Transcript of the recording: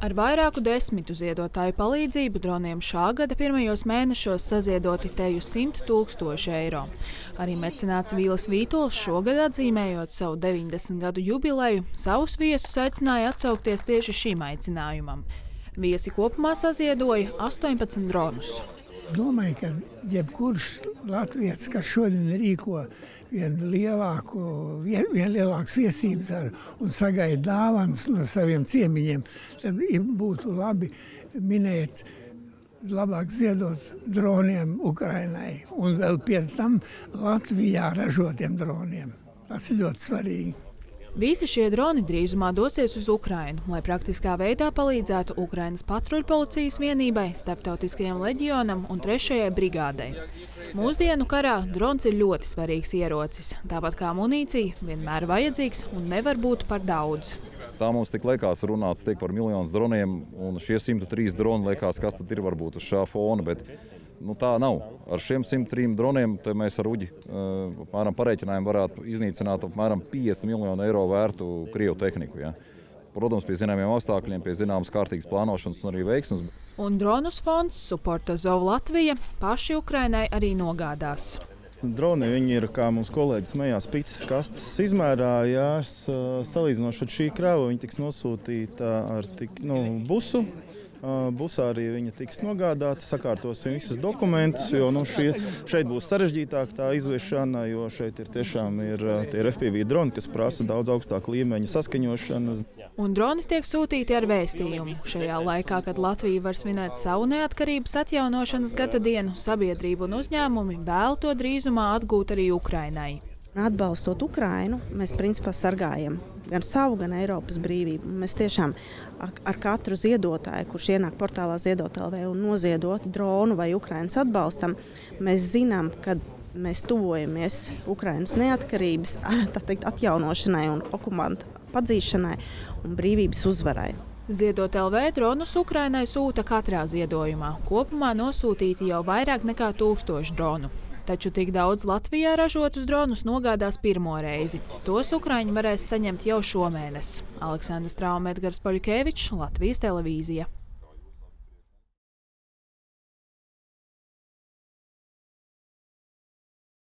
Ar vairāku desmitu ziedotāju palīdzību droniem šā gada pirmajos mēnešos saziedoti teju 100 000 eiro. Arī mecenāts Vīles Vītols šogad atzīmējot savu 90 gadu jubileju, savus viesus aicināja atsaukties tieši šim aicinājumam. Viesi kopumā saziedoja 18 dronus. Domāju, ka jebkurš latvietis, kas šodien rīko vienu lielākas viesības un sagaida dāvanas no saviem ciemiņiem, tad būtu labi minēt, labāk ziedot droniem Ukrainai un vēl pie tam Latvijā ražotiem droniem. Tas ir ļoti svarīgi. Visi šie droni drīzumā dosies uz Ukrainu, lai praktiskā veidā palīdzētu Ukrainas patruļpolicijas vienībai, starptautiskajam leģionam un 3. brigādei. Mūsdienu karā drons ir ļoti svarīgs ierocis, tāpat kā munīcija, vienmēr vajadzīgs un nevar būt par daudz. Tā mums tik liekas runāts tiek par miljonus droniem, un šie 103 droni liekas, kas tad ir varbūt uz šā fona, bet tā nav. Ar šiem 103 droniem mēs ar Uģi pareiķinājumu varētu iznīcināt apmēram 50 miljonu eiro vērtu Krievu tehniku. Ja. Protams, pie zināmiem apstākļiem, pie zināmas kārtīgas plānošanas un arī veiksmes. Un dronus fonds Support Azov Latvija paši Ukrainai arī nogādās. Droni viņi ir, kā mums kolēģis smējās, picas kastes izmērā. Jā, salīdzinoši ar šī krava viņi tiks nosūtīta ar busu. Busā arī viņa tiks nogādāta, sakārtosim visus dokumentus, jo šeit būs sarežģītāk tā izviešana, jo šeit tiešām ir tie FPV droni, kas prasa daudz augstāku līmeņa saskaņošanas. Un droni tiek sūtīti ar vēstījumu. Šajā laikā, kad Latvija var svinēt savu neatkarības atjaunošanas gada dienu, sabiedrība un uzņēmumi vēl to drīzumā atgūt arī Ukrainai. Atbalstot Ukrainu, mēs principā sargājam gan savu, gan Eiropas brīvību. Mēs tiešām ar katru ziedotāju, kurš ienāk portālā Ziedot.lv un noziedot dronu vai Ukrainas atbalstam, mēs zinām, ka mēs tuvojamies Ukrainas neatkarības atjaunošanai un okupantu padzīšanai un brīvības uzvarai. Ziedot.lv dronus Ukrainai sūta katrā ziedojumā. Kopumā nosūtīti jau vairāk nekā 1000 dronu. Taču tik daudz Latvijā ražotus dronus nogādās pirmo reizi. Tos ukraiņi varēs saņemt jau šomēnes. Aleksandrs Trauma, Edgars Poļkevičs, Latvijas televīzija.